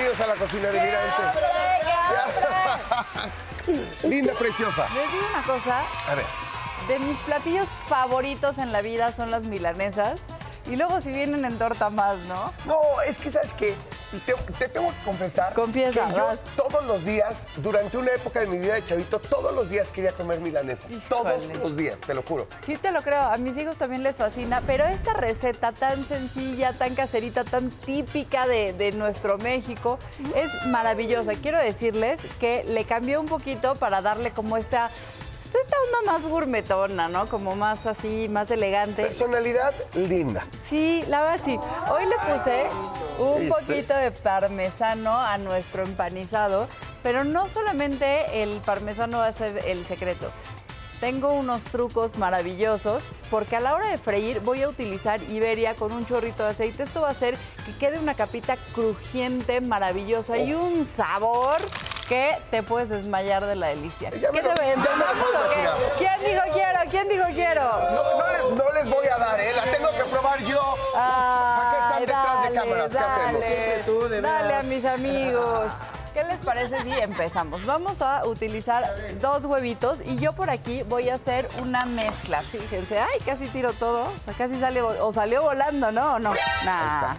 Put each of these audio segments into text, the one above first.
Bienvenidos a la cocina delirante. Linda, preciosa. Les digo una cosa. A ver. De mis platillos favoritos en la vida son las milanesas. Y luego si vienen en torta más, ¿no? No, es que, ¿sabes qué? Te tengo que confesar Confiesa, que yo vas. todos los días, durante una época de mi vida de chavito, todos los días quería comer milanesa. Híjole. Todos los días, te lo juro. Sí te lo creo, a mis hijos también les fascina, pero esta receta tan sencilla, tan caserita, tan típica de nuestro México, es maravillosa. Quiero decirles que le cambié un poquito para darle como esta onda más gourmetona, ¿no? Como más así, más elegante. Personalidad linda. Sí, la verdad sí. Hoy le puse un ¿Viste? poquito de parmesano a nuestro empanizado, pero no solamente el parmesano va a ser el secreto. Tengo unos trucos maravillosos porque a la hora de freír voy a utilizar Iberia con un chorrito de aceite. Esto va a hacer que quede una capita crujiente, maravillosa y un sabor que te puedes desmayar de la delicia. Ya me lo puedo imaginar. ¿Quién dijo quiero? ¿Quién dijo quiero? No les voy a dar, ¿eh? La tengo que probar yo. ¿Para qué están detrás de cámaras? ¿Qué hacemos? Siempre tú, de Dale veras. a mis amigos. ¿Qué les parece si empezamos? Vamos a utilizar 2 huevitos y yo por aquí voy a hacer una mezcla. Fíjense, ay, casi tiro todo. O sea, casi sale, o salió volando, ¿no? ¿O no? Nah.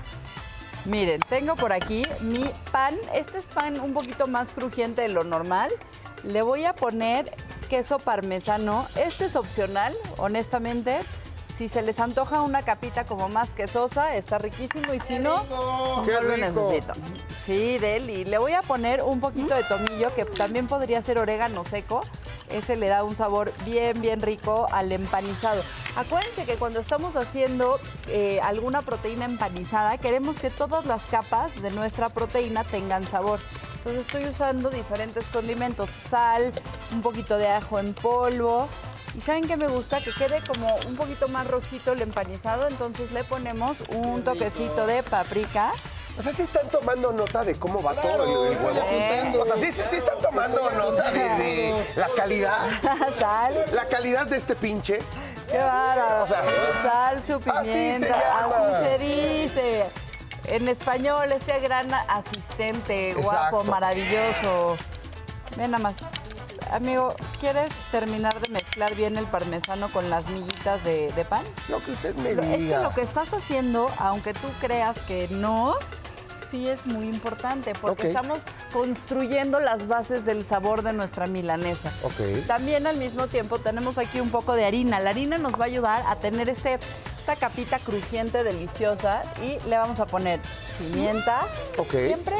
Miren, tengo por aquí mi pan. Este es pan un poquito más crujiente de lo normal. Le voy a poner queso parmesano. Este es opcional, honestamente. Si se les antoja una capita como más quesosa, está riquísimo. Y si no, ¡Qué no lo rico! necesito. Sí, Deli. Le voy a poner un poquito de tomillo, que también podría ser orégano seco. Ese le da un sabor bien, bien rico al empanizado. Acuérdense que cuando estamos haciendo alguna proteína empanizada, queremos que todas las capas de nuestra proteína tengan sabor. Entonces estoy usando diferentes condimentos, sal, un poquito de ajo en polvo. ¿Y saben qué me gusta? Que quede como un poquito más rojito el empanizado, entonces le ponemos un toquecito de paprika. O sea, sí están tomando nota de cómo va Claro, todo el estoy huevo. apuntando. O sea, sí están tomando nota de la calidad. Sal, La calidad de este pinche. qué bárbaro. O sea, Su sal, su así se pimienta, llama. así se dice. En español, este gran asistente, guapo, Exacto. maravilloso. Ven nada más. Amigo, ¿quieres terminar de mezclar bien el parmesano con las miguitas de pan? Lo que usted me Es que diga. lo que estás haciendo, aunque tú creas que no, sí es muy importante porque Ok. estamos construyendo las bases del sabor de nuestra milanesa. Ok. También al mismo tiempo tenemos aquí un poco de harina. La harina nos va a ayudar a tener esta capita crujiente, deliciosa, y le vamos a poner pimienta. Ok. Siempre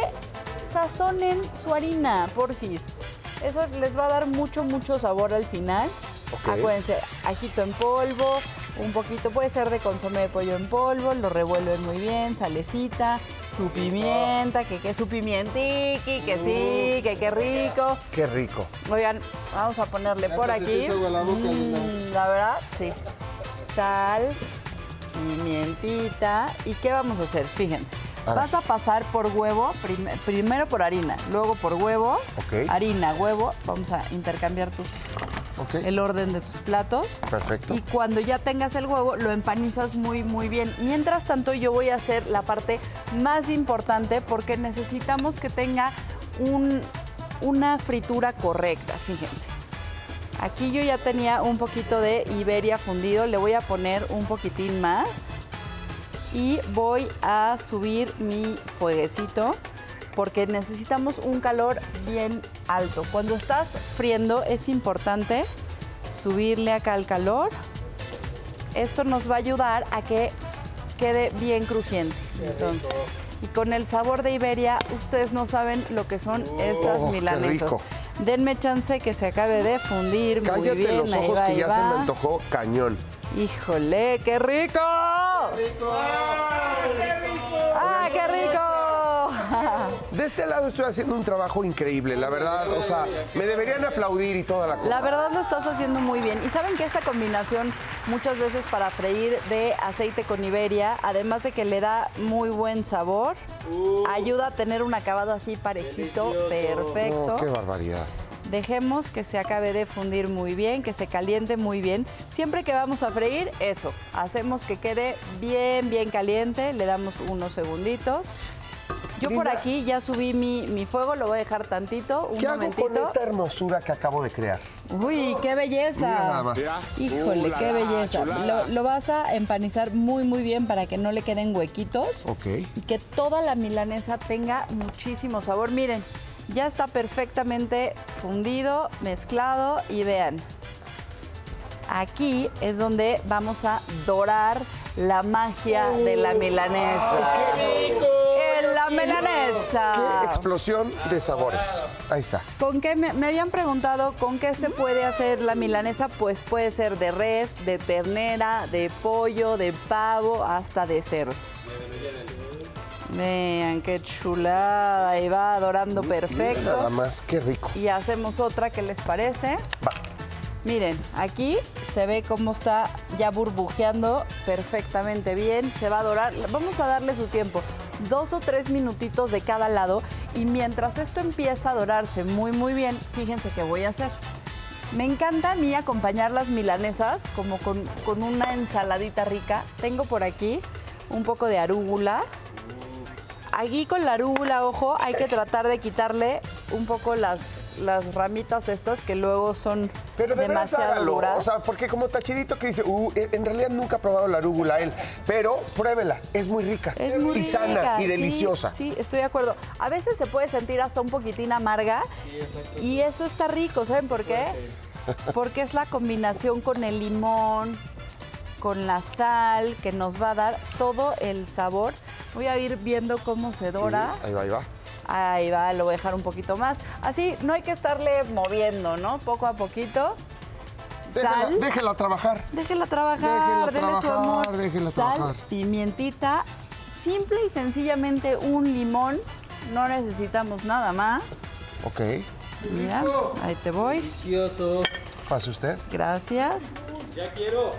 sazonen su harina, porfis. Eso les va a dar mucho, mucho sabor al final. Ok. Acuérdense, ajito en polvo, un poquito, puede ser de consomé de pollo en polvo, lo revuelven muy bien, salecita, su pimienta, que su pimientiqui, que sí, que qué rico. Qué rico. Oigan, vamos a ponerle Ya por te aquí. hizo agua la boca, Linda. La verdad, sí. Sal, pimientita. ¿Y qué vamos a hacer? Fíjense. A ver. Vas a pasar por huevo, primero por harina, luego por huevo, Ok. harina, huevo. Vamos a intercambiar Ok. el orden de tus platos. Perfecto. Y cuando ya tengas el huevo, lo empanizas muy, muy bien. Mientras tanto, yo voy a hacer la parte más importante porque necesitamos que tenga una fritura correcta, fíjense. Aquí yo ya tenía un poquito de Iberia fundido, le voy a poner un poquitín más y voy a subir mi fueguecito porque necesitamos un calor bien alto. Cuando estás friendo es importante subirle acá el calor. Esto nos va a ayudar a que quede bien crujiente. Entonces, y con el sabor de Iberia, ustedes no saben lo que son estas qué milanesas. rico. Denme chance que se acabe de fundir muy Cállate bien. los Ahí ojos va, que ahí ya va. se me antojó cañón. Híjole, qué rico. ¡Ah, qué rico! De este lado estoy haciendo un trabajo increíble, la verdad. O sea, me deberían aplaudir y toda la cosa. La verdad lo estás haciendo muy bien. Y saben que esa combinación muchas veces para freír de aceite con Iberia, además de que le da muy buen sabor, ayuda a tener un acabado así parejito, perfecto. No, qué barbaridad. Dejemos que se acabe de fundir muy bien, que se caliente muy bien. Siempre que vamos a freír, eso, hacemos que quede bien, bien caliente. Le damos unos segunditos. Yo por Brenda, aquí ya subí mi fuego, lo voy a dejar tantito, un ¿qué hago momentito. con esta hermosura que acabo de crear? Uy, qué belleza. Mira nada más. Híjole, qué belleza. Lo vas a empanizar muy, muy bien para que no le queden huequitos. Ok. Y que toda la milanesa tenga muchísimo sabor. Miren, ya está perfectamente fundido, mezclado y vean. Aquí es donde vamos a dorar la magia de la milanesa. ¡Qué rico! ¡En la milanesa! ¡Qué explosión de sabores! Ahí está. ¿Con qué me habían preguntado con qué se puede hacer la milanesa? Pues puede ser de res, de ternera, de pollo, de pavo, hasta de cerdo. Vean qué chulada, ahí va dorando perfecto. Nada más, qué rico. Y hacemos otra, ¿qué les parece? Va. Miren, aquí se ve cómo está ya burbujeando perfectamente bien. Se va a dorar. Vamos a darle su tiempo. 2 o 3 minutitos de cada lado. Y mientras esto empieza a dorarse muy, muy bien, fíjense qué voy a hacer. Me encanta a mí acompañar las milanesas como con una ensaladita rica. Tengo por aquí un poco de arúgula. Aquí con la arúgula, ojo, hay que tratar de quitarle un poco las ramitas estas que luego son Pero de veras demasiado hágalo, duras. o sea, porque como Tachidito que dice, en realidad nunca ha probado la arúgula él, pero pruébela, es muy rica. Es muy y sana rica, y deliciosa. Sí, estoy de acuerdo. A veces se puede sentir hasta un poquitín amarga y eso está rico, ¿saben por qué? Porque es la combinación con el limón, con la sal, que nos va a dar todo el sabor. Voy a ir viendo cómo se dora. Sí, ahí va, ahí va. Ahí va, lo voy a dejar un poquito más. Así no hay que estarle moviendo, ¿no? Poco a poquito. Sal. Déjela trabajar. Déjela trabajar, Déjela denle su amor. trabajar, déjela Sal, trabajar. pimientita, simple y sencillamente un limón. No necesitamos nada más. Ok. Mira, ahí te voy. Delicioso. Pase usted. Gracias. Ya quiero.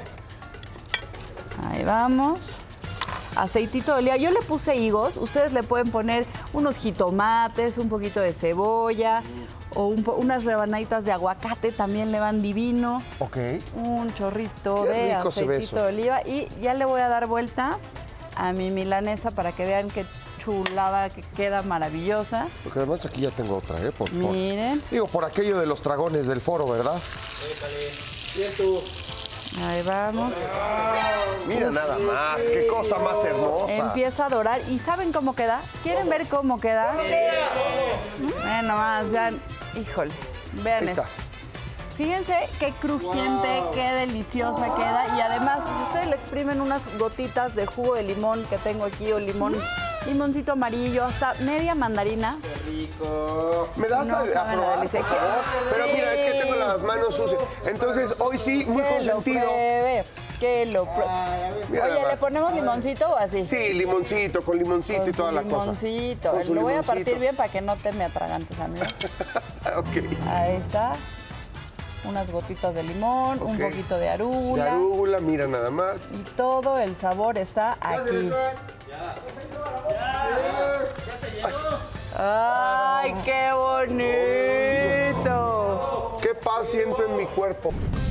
Ahí vamos. Aceitito de oliva. Yo le puse higos. Ustedes le pueden poner unos jitomates, un poquito de cebolla o unas rebanaditas de aguacate. También le van divino. Ok. Un chorrito Qué de rico se ve aceitito eso. de oliva. Y ya le voy a dar vuelta a mi milanesa para que vean qué chulada que queda maravillosa. Porque además aquí ya tengo otra, ¿eh? Miren. Digo, por aquello de los dragones del foro, ¿verdad? Bien tú. Ahí vamos. Mira nada más, qué cosa más hermosa. Empieza a dorar. ¿Y saben cómo queda? ¿Quieren ver cómo queda? Bueno, más, ya. Híjole, vean Ahí está. esto. Fíjense qué crujiente, qué deliciosa queda. Y además, si ustedes le exprimen unas gotitas de jugo de limón que tengo aquí, o limoncito amarillo, hasta media mandarina. Rico. ¿Me das No a saben la probar, delicia por que- favor? Pero Sí. mira, es que tengo las manos sucias. Entonces, hoy sí, muy Que lo consentido. pruebe, que lo pruebe. Mira Oye, nada ¿le más. ponemos limoncito o así? Sí, limoncito, con limoncito Con y toda su la cosa. limoncito. Con su Lo voy a limoncito. partir bien para que no te me atragantes a mí. Ok. Ahí está. Unas gotitas de limón, un Ok. poquito de De arúgula. arúgula, mira nada más. Y todo el sabor está aquí. ¡Ay, qué bonito! Qué paz siento en mi cuerpo.